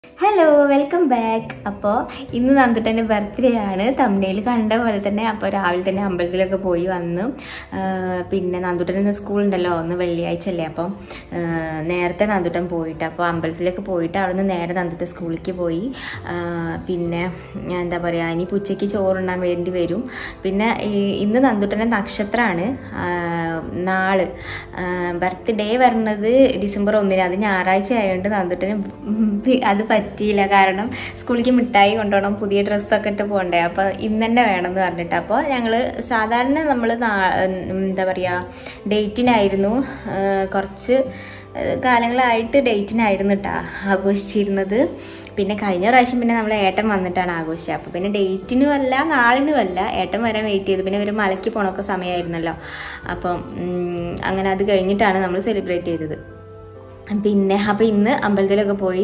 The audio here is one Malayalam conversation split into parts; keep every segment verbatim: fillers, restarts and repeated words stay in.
Hello welcome back. അപ്പോൾ ഇന്ന് നന്ദുട്ടൻ്റെ ബർത്ത്ഡേ ആണ്. തമിഴിൽ കണ്ട പോലെ തന്നെ അപ്പോൾ രാവിലെ തന്നെ അമ്പലത്തിലൊക്കെ പോയി വന്നു. പിന്നെ നന്ദുട്ടൻ ഇന്ന് സ്കൂളുണ്ടല്ലോ, ഒന്ന് വെള്ളിയാഴ്ച അല്ലേ, അപ്പം നേരത്തെ നന്ദുട്ടൻ പോയിട്ട് അപ്പോൾ അമ്പലത്തിലൊക്കെ പോയിട്ട് അവിടെ നിന്ന് നേരെ നന്ദുട്ടൻ സ്കൂളിലേക്ക് പോയി. പിന്നെ എന്താ പറയുക, ഇനി ഉച്ചയ്ക്ക് ചോറുണ്ണാൻ വേണ്ടി വരും. പിന്നെ ഇന്ന് നന്ദുട്ടൻ്റെ നക്ഷത്രമാണ്. നാള് ബർത്ത്ഡേ വരുന്നത് ഡിസംബർ ഒന്നിന്, അത് ഞായറാഴ്ച ആയതുകൊണ്ട് നന്ദുട്ടന് അത് പറ്റിയില്ല. കാരണം സ്കൂളിലേക്ക് മിഠായി കൊണ്ടുപോകണം, പുതിയ ഡ്രസ്സൊക്കെ ഇട്ട് പോകണ്ടേ, അപ്പോൾ ഇന്ന് തന്നെ വേണമെന്ന് പറഞ്ഞിട്ട് അപ്പോൾ ഞങ്ങൾ സാധാരണ നമ്മൾ എന്താ പറയുക ഡേറ്റിനായിരുന്നു, കുറച്ച് കാലങ്ങളായിട്ട് ഡേറ്റിനായിരുന്നു കേട്ടോ ആഘോഷിച്ചിരുന്നത്. പിന്നെ കഴിഞ്ഞ പ്രാവശ്യം പിന്നെ നമ്മൾ ഏട്ടൻ വന്നിട്ടാണ് ആഘോഷിച്ചത്. അപ്പോൾ പിന്നെ ഡേറ്റിനും അല്ല നാളിനും അല്ല, ഏട്ടൻ വരാൻ വെയിറ്റ് ചെയ്തു. പിന്നെ ഒരു മലയ്ക്ക് പോകണമൊക്കെ സമയമായിരുന്നല്ലോ, അപ്പം അങ്ങനെ അത് കഴിഞ്ഞിട്ടാണ് നമ്മൾ സെലിബ്രേറ്റ് ചെയ്തത്. പിന്നെ അപ്പോൾ ഇന്ന് അമ്പലത്തിലൊക്കെ പോയി.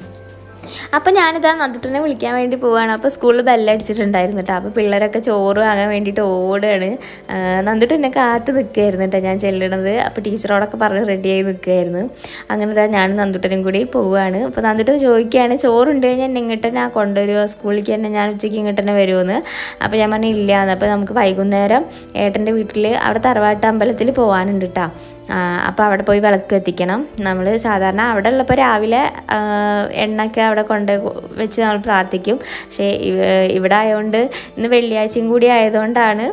അപ്പോൾ ഞാനിതാ നന്ദുട്ടനെ വിളിക്കാൻ വേണ്ടി പോവുകയാണ്. അപ്പോൾ സ്കൂളിൽ ബെല്ലടിച്ചിട്ടുണ്ടായിരുന്നു കേട്ടോ. അപ്പോൾ പിള്ളേരൊക്കെ ചോറ് വാങ്ങാൻ വേണ്ടിയിട്ട് ഓടുകയാണ്. നന്ദുട്ടൻ എന്നെ കാത്ത് നിൽക്കുകയായിരുന്നു കേട്ടോ ഞാൻ ചെല്ലണത്. അപ്പോൾ ടീച്ചറോടൊക്കെ പറഞ്ഞ് റെഡിയായി നിൽക്കുകയായിരുന്നു. അങ്ങനെ ഇതാ ഞാനും നന്ദുട്ടനും കൂടി പോവുകയാണ്. അപ്പോൾ നന്ദുട്ടൻ ചോദിക്കുകയാണ്, ചോറുണ്ട് കഴിഞ്ഞാൽ എന്നെ ഇങ്ങോട്ട് തന്നെ കൊണ്ടുവരുമോ, സ്കൂളിലേക്ക് തന്നെ ഞാൻ ഉച്ചയ്ക്ക് ഇങ്ങോട്ട് തന്നെ വരുമെന്ന്. അപ്പോൾ ഞാൻ പറഞ്ഞു ഇല്ലയെന്ന്. അപ്പോൾ നമുക്ക് വൈകുന്നേരം ഏട്ടൻ്റെ വീട്ടിൽ അവിടെ തറവാട്ട് അമ്പലത്തിൽ പോകാനുണ്ട് കേട്ടോ. അപ്പോൾ അവിടെ പോയി വിളക്ക് കത്തിക്കണം. നമ്മൾ സാധാരണ അവിടെ ഉള്ളപ്പോൾ രാവിലെ എണ്ണയൊക്കെ അവിടെ കൊണ്ട് വെച്ച് നമ്മൾ പ്രാർത്ഥിക്കും. പക്ഷേ ഇവിടെ ആയതുകൊണ്ട് ഇന്ന് വെള്ളിയാഴ്ചയും കൂടി ആയതുകൊണ്ടാണ്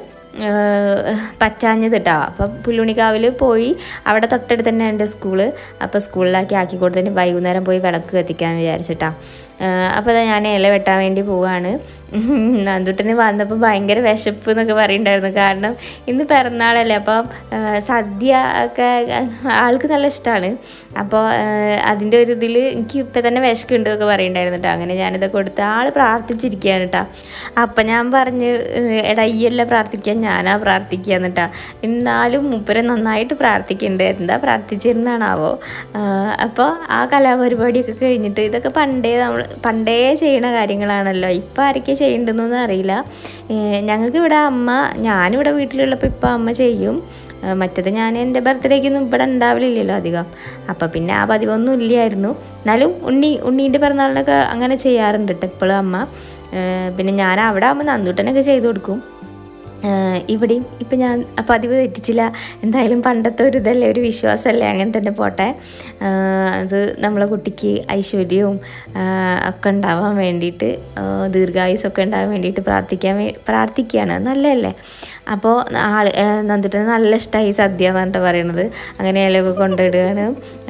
പറ്റാഞ്ഞത് കേട്ടോ. അപ്പോൾ പുല്ലുണിക്കാവിൽ പോയി, അവിടെ തൊട്ടടുത്ത് തന്നെ ഉണ്ട് സ്കൂള്. അപ്പോൾ സ്കൂളിലാക്കി ആക്കി കൊടുത്തതിന് വൈകുന്നേരം പോയി വിളക്ക് കത്തിക്കാമെന്ന് വിചാരിച്ചിട്ടാ. അപ്പോൾ അതാ ഞാൻ ഇല വെട്ടാൻ വേണ്ടി പോവാണ്. നന്ദുട്ടന് വന്നപ്പോൾ ഭയങ്കര വിശപ്പ് എന്നൊക്കെ പറയുന്നുണ്ടായിരുന്നു. കാരണം ഇന്ന് പിറന്നാളല്ലേ, അപ്പം സദ്യ ഒക്കെ ആൾക്ക് നല്ല ഇഷ്ടമാണ്. അപ്പോൾ അതിൻ്റെ ഒരു ഇതിൽ എനിക്ക് ഇപ്പം തന്നെ വിശക്കുണ്ട് എന്നൊക്കെ പറയുന്നുണ്ടായിരുന്നു കേട്ടോ. അങ്ങനെ ഞാനിതൊക്കെ കൊടുത്ത് ആൾ പ്രാർത്ഥിച്ചിരിക്കുകയാണ് കേട്ടോ. അപ്പം ഞാൻ പറഞ്ഞ് എടാ ഈയല്ല പ്രാർത്ഥിക്കാൻ, ഞാനാ പ്രാർത്ഥിക്കുകയെന്ന് കേട്ടോ. എന്നാലും മൂപ്പരെ നന്നായിട്ട് പ്രാർത്ഥിക്കുന്നുണ്ട്. എന്താ പ്രാർത്ഥിച്ചിരുന്നാണാവോ. അപ്പോൾ ആ കലാപരിപാടിയൊക്കെ കഴിഞ്ഞിട്ട്, ഇതൊക്കെ പണ്ടേ നമ്മൾ പണ്ടേ ചെയ്യണ കാര്യങ്ങളാണല്ലോ, ഇപ്പം ആരൊക്കെ ചെയ്യണ്ടെന്നൊന്നും അറിയില്ല. ഞങ്ങൾക്ക് ഇവിടെ അമ്മ, ഞാനിവിടെ വീട്ടിലുള്ളപ്പോൾ ഇപ്പം അമ്മ ചെയ്യും. മറ്റത് ഞാൻ എൻ്റെ ബർത്ത്ഡേക്കൊന്നും ഇവിടെ ഉണ്ടാവില്ലല്ലോ അധികം. അപ്പം പിന്നെ ആ പതിവൊന്നും ഇല്ലായിരുന്നു. എന്നാലും ഉണ്ണി ഉണ്ണീൻ്റെ പിറന്നാളിനൊക്കെ അങ്ങനെ ചെയ്യാറുണ്ട് കേട്ടോ ഇപ്പോഴും അമ്മ. പിന്നെ ഞാൻ അവിടെ ആകുമ്പോൾ നന്ദുട്ടനൊക്കെ ചെയ്ത് കൊടുക്കും. ഇവിടെയും ഇപ്പം ഞാൻ പതിവ് തെറ്റിച്ചില്ല. എന്തായാലും പണ്ടത്തെ ഒരു ഇതല്ലേ, ഒരു വിശ്വാസമല്ലേ, അങ്ങനെ തന്നെ പോട്ടെ. അത് നമ്മളെ കുട്ടിക്ക് ഐശ്വര്യവും ഒക്കെ ഉണ്ടാവാൻ വേണ്ടിയിട്ട്, ദീർഘായുസൊക്കെ ഉണ്ടാകാൻ വേണ്ടിയിട്ട് പ്രാർത്ഥിക്കാൻ വേ പ്രാർത്ഥിക്കുകയാണ് നല്ലതല്ലേ. അപ്പോൾ ആൾ നന്ദുട്ടന് നല്ല ഇഷ്ടമായി സദ്യ എന്ന് പറഞ്ഞിട്ട് പറയണത്. അങ്ങനെ ഇലയൊക്കെ കൊണ്ടിടുകയാണ്.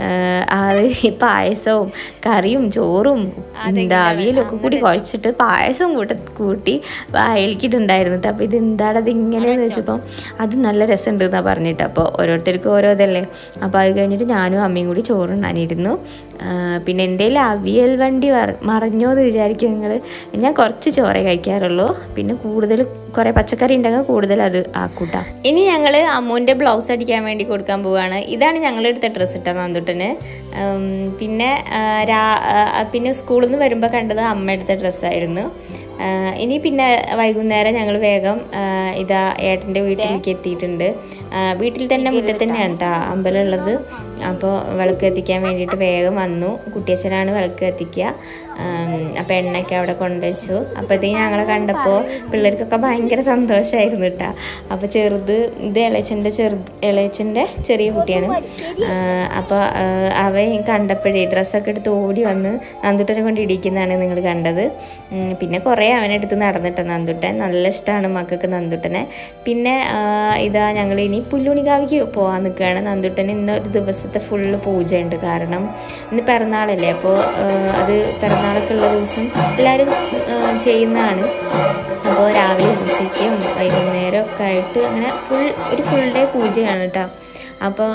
ആൾ ഈ പായസവും കറിയും ചോറും എന്താ അവിയലും ഒക്കെ കൂടി കുഴച്ചിട്ട് പായസം കൂട്ട കൂട്ടി വായിലേക്കിട്ടുണ്ടായിരുന്നു കേട്ടോ. അപ്പോൾ ഇത് എന്താണ് അത് ഇങ്ങനെയെന്ന് വെച്ചപ്പോൾ അത് നല്ല രസമുണ്ട് എന്നാണ് പറഞ്ഞിട്ട്. അപ്പോൾ ഓരോരുത്തർക്കും ഓരോ ഇതല്ലേ. അപ്പോൾ അത് കഴിഞ്ഞിട്ട് ഞാനും അമ്മയും കൂടി ചോറുണ്ണാനിരുന്നു. പിന്നെ എൻ്റെ കയ്യിൽ അവിയൽ വണ്ടി മറഞ്ഞോ എന്ന് വിചാരിക്കും നിങ്ങൾ. ഞാൻ കുറച്ച് ചോറേ കഴിക്കാറുള്ളൂ. പിന്നെ കൂടുതൽ കുറേ പച്ചക്കറി ഉണ്ടെങ്കിൽ കൂടുതൽ അത് ആക്കൂട്ടാം. ഇനി ഞങ്ങൾ അമ്മൂൻ്റെ ബ്ലൗസ് അടിക്കാൻ വേണ്ടി കൊടുക്കാൻ പോവുകയാണ്. ഇതാണ് ഞങ്ങളെടുത്ത ഡ്രസ്സ് ഇട്ട നന്ദുട്ടന്. പിന്നെ രാ പിന്നെ സ്കൂളിൽ നിന്ന് വരുമ്പോൾ കണ്ടത് അമ്മ എടുത്ത ഡ്രസ്സായിരുന്നു. ഇനി പിന്നെ വൈകുന്നേരം ഞങ്ങൾ വേഗം ഇതാ ഏട്ടൻ്റെ വീട്ടിലേക്ക് എത്തിയിട്ടുണ്ട്. വീട്ടിൽ തന്നെ മുറ്റത്ത് തന്നെയാണ് കേട്ടോ അമ്പലം ഉള്ളത്. അപ്പോൾ വിളക്ക് കത്തിക്കാൻ വേണ്ടിയിട്ട് വേഗം വന്നു. കുട്ടിയച്ഛനാണ് വിളക്ക് കത്തിക്കുക. അപ്പോൾ എണ്ണയൊക്കെ അവിടെ കൊണ്ടുവച്ചു. അപ്പോഴത്തേക്കും ഞങ്ങളെ കണ്ടപ്പോൾ പിള്ളേർക്കൊക്കെ ഭയങ്കര സന്തോഷമായിരുന്നു കേട്ടോ. അപ്പോൾ ചെറുത് ഇത് ഇളയച്ചൻ്റെ ചെറു ഇളയച്ചൻ്റെ ചെറിയ കുട്ടിയാണ്. അപ്പോൾ അവ കണ്ടപ്പോഴേ ഡ്രസ്സൊക്കെ എടുത്ത് ഓടി വന്ന് നന്ദുട്ടനെ കൊണ്ട് ഇടിക്കുന്നതാണ് നിങ്ങൾ കണ്ടത്. പിന്നെ കുറേ അവനെടുത്ത് നടന്നിട്ട് നന്ദുട്ടൻ നല്ല ഇഷ്ടമാണ് മക്കൾക്ക് നന്ദുട്ടനെ. പിന്നെ ഇതാ ഞങ്ങൾ ഇനി പുല്ലുണിക്കാവിക്ക് പോകാൻ നിൽക്കുകയാണ്. നന്ദുട്ടന് ഇന്ന് ഒരു ദിവസത്തെ ഫുള്ള് പൂജയുണ്ട്. കാരണം ഇന്ന് പിറന്നാളല്ലേ, അപ്പോൾ അത് പിറന്നാളൊക്കെ ഉള്ള ദിവസം എല്ലാവരും ചെയ്യുന്നതാണ്. അപ്പോൾ രാവിലെ ഉച്ചയ്ക്കും വൈകുന്നേരം ഒക്കെ ആയിട്ട് അങ്ങനെ ഫുൾ ഒരു ഫുൾ ഡേ പൂജയാണ് കേട്ടോ. അപ്പോൾ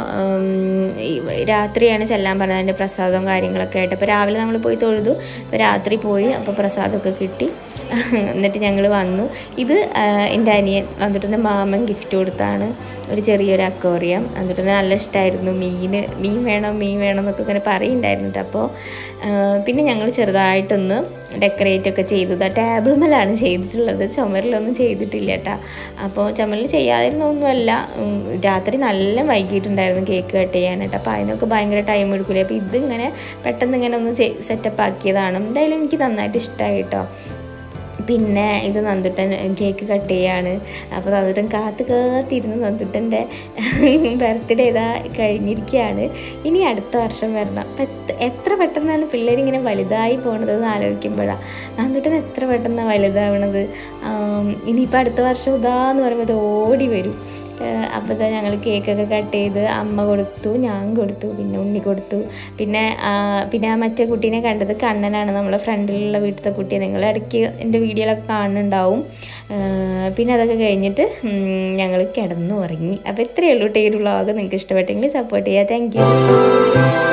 രാത്രിയാണ് ചെല്ലാൻ പറഞ്ഞത്, അതിൻ്റെ പ്രസാദവും കാര്യങ്ങളൊക്കെ ആയിട്ട്. അപ്പോൾ രാവിലെ നമ്മൾ പോയി തൊഴുതു, ഇപ്പോൾ രാത്രി പോയി അപ്പോൾ പ്രസാദമൊക്കെ കിട്ടി. എന്നിട്ട് ഞങ്ങൾ വന്നു. ഇത് എൻ്റെ അനിയൻ നന്ദുട്ടൻ്റെ മാമൻ ഗിഫ്റ്റ് കൊടുത്താണ് ഒരു ചെറിയൊരു അക്വേറിയം. നന്ദുട്ടന് നല്ല ഇഷ്ടമായിരുന്നു മീൻ മീൻ വേണം മീൻ വേണം എന്നൊക്കെ ഇങ്ങനെ പറയുന്നുണ്ടായിരുന്നു. അപ്പോൾ പിന്നെ ഞങ്ങൾ ചെറുതായിട്ടൊന്ന് ഡെക്കറേറ്റ് ഒക്കെ ചെയ്തത് ടേബിൾ മേലാണ് ചെയ്തിട്ടുള്ളത്, ചുമരിലൊന്നും ചെയ്തിട്ടില്ല കേട്ടോ. അപ്പോൾ ചുമരിൽ ചെയ്യാതിരുന്നൊന്നുമല്ല, രാത്രി നല്ല വൈകിട്ടുണ്ടായിരുന്നു കേക്ക് കട്ട് ചെയ്യാനായിട്ട്. അപ്പോൾ അതിനൊക്കെ ഭയങ്കര ടൈം എടുക്കില്ല. അപ്പോൾ ഇതിങ്ങനെ പെട്ടെന്ന് ഇങ്ങനെ ഒന്ന് സെറ്റപ്പ് ആക്കിയതാണ്. എന്തായാലും എനിക്ക് നന്നായിട്ട് ഇഷ്ടമായി കേട്ടോ. പിന്നെ ഇത് നന്ദുട്ടൻ കേക്ക് കട്ട് ചെയ്യാണ്. അപ്പോൾ നന്ദുട്ടൻ കാത്ത് കാത്തിരുന്ന് നന്ദുട്ടൻ്റെ ബർത്ത്ഡേ ഇതാ കഴിഞ്ഞിരിക്കുകയാണ്. ഇനി അടുത്ത വർഷം വരണം. അപ്പം എത്ര പെട്ടെന്നാണ് പിള്ളേരിങ്ങനെ വലുതായി പോകണതെന്ന് ആലോചിക്കുമ്പോഴാണ്. നന്ദുട്ടൻ എത്ര പെട്ടെന്നാണ് വലുതാവണത്. ഇനിയിപ്പോൾ അടുത്ത വർഷം ഇതാന്ന് പറയുമ്പോൾ ഇത് ഓടി വരും. അപ്പോൾ ഇതാ ഞങ്ങൾ കേക്കൊക്കെ കട്ട് ചെയ്ത് അമ്മ കൊടുത്തു, ഞാൻ കൊടുത്തു, പിന്നെ ഉണ്ണി കൊടുത്തു. പിന്നെ പിന്നെ ആ മറ്റേ കുട്ടീനെ കണ്ടത് കണ്ണനാണ്, നമ്മളെ ഫ്രണ്ടിലുള്ള വീട്ടിലത്തെ കുട്ടിയെ. നിങ്ങൾ ഇടയ്ക്ക് എൻ്റെ വീഡിയോയിലൊക്കെ കാണുന്നുണ്ടാവും. പിന്നെ അതൊക്കെ കഴിഞ്ഞിട്ട് ഞങ്ങൾ കിടന്നു ഉറങ്ങി. അപ്പോൾ ഇത്രയേ ഉള്ളൂ. ഈ ഒരു വ്ളോഗ് നിങ്ങൾക്ക് ഇഷ്ടപ്പെട്ടെങ്കിൽ സപ്പോർട്ട് ചെയ്യുക. Thank U.